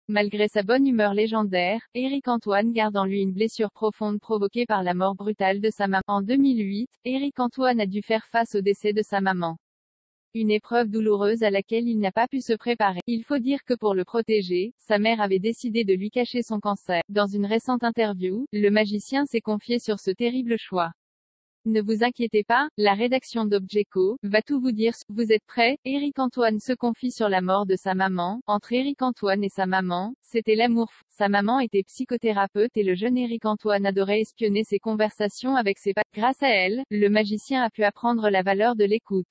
Malgré sa bonne humeur légendaire, Éric Antoine garde en lui une blessure profonde provoquée par la mort brutale de sa maman. En 2008, Éric Antoine a dû faire face au décès de sa maman. Une épreuve douloureuse à laquelle il n'a pas pu se préparer. Il faut dire que pour le protéger, sa mère avait décidé de lui cacher son cancer. Dans une récente interview, le magicien s'est confié sur ce terrible choix. Ne vous inquiétez pas, la rédaction d'Objeco va tout vous dire. Vous êtes prêts? Éric Antoine se confie sur la mort de sa maman. Entre Éric Antoine et sa maman, c'était l'amour fou. Sa maman était psychothérapeute et le jeune Éric Antoine adorait espionner ses conversations avec ses parents. Grâce à elle, le magicien a pu apprendre la valeur de l'écoute.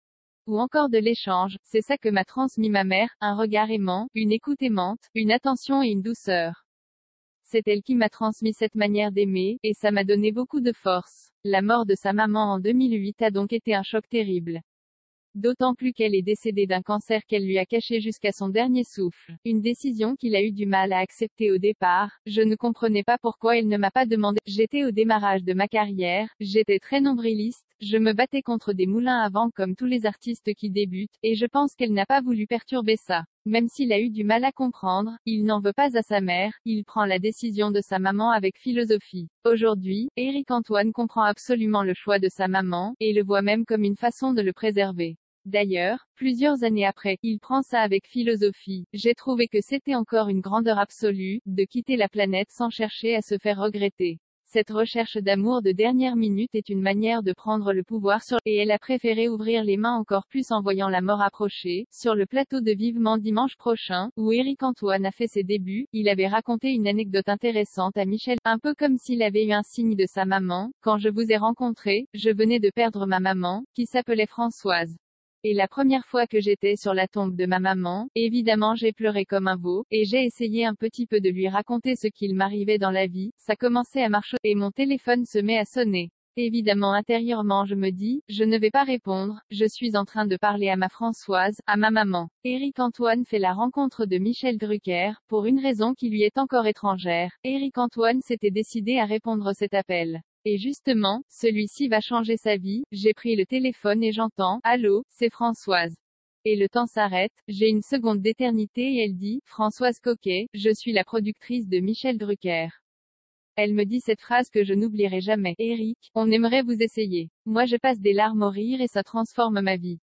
Ou encore de l'échange. C'est ça que m'a transmis ma mère, un regard aimant, une écoute aimante, une attention et une douceur. C'est elle qui m'a transmis cette manière d'aimer, et ça m'a donné beaucoup de force. La mort de sa maman en 2008 a donc été un choc terrible. D'autant plus qu'elle est décédée d'un cancer qu'elle lui a caché jusqu'à son dernier souffle. Une décision qu'il a eu du mal à accepter au départ. Je ne comprenais pas pourquoi elle ne m'a pas demandé. J'étais au démarrage de ma carrière, j'étais très nombriliste, je me battais contre des moulins à vent comme tous les artistes qui débutent, et je pense qu'elle n'a pas voulu perturber ça. Même s'il a eu du mal à comprendre, il n'en veut pas à sa mère, il prend la décision de sa maman avec philosophie. Aujourd'hui, Éric Antoine comprend absolument le choix de sa maman, et le voit même comme une façon de le préserver. D'ailleurs, plusieurs années après, il prend ça avec philosophie. J'ai trouvé que c'était encore une grandeur absolue, de quitter la planète sans chercher à se faire regretter. Cette recherche d'amour de dernière minute est une manière de prendre le pouvoir sur, et elle a préféré ouvrir les mains encore plus en voyant la mort approcher. Sur le plateau de Vivement dimanche prochain, où Éric Antoine a fait ses débuts, il avait raconté une anecdote intéressante à Michel, un peu comme s'il avait eu un signe de sa maman. Quand je vous ai rencontré, je venais de perdre ma maman, qui s'appelait Françoise. Et la première fois que j'étais sur la tombe de ma maman, évidemment j'ai pleuré comme un veau, et j'ai essayé un petit peu de lui raconter ce qu'il m'arrivait dans la vie. Ça commençait à marcher, et mon téléphone se met à sonner. Évidemment intérieurement je me dis, je ne vais pas répondre, je suis en train de parler à ma Françoise, à ma maman. Éric Antoine fait la rencontre de Michel Drucker, pour une raison qui lui est encore étrangère. Éric Antoine s'était décidé à répondre cet appel. Et justement, celui-ci va changer sa vie. J'ai pris le téléphone et j'entends, allô, c'est Françoise. Et le temps s'arrête, j'ai une seconde d'éternité et elle dit, Françoise Coquet, je suis la productrice de Michel Drucker. Elle me dit cette phrase que je n'oublierai jamais. Éric, on aimerait vous essayer. Moi je passe des larmes au rire et ça transforme ma vie.